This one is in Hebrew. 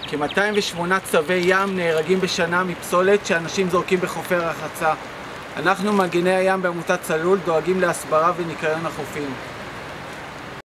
כ-208 צבי ים נהרגים בשנה מפסולת שאנשים זורקים בחופי רחצה. אנחנו מגיני הים בעמותת צלול דואגים להסברה וניקיון החופים.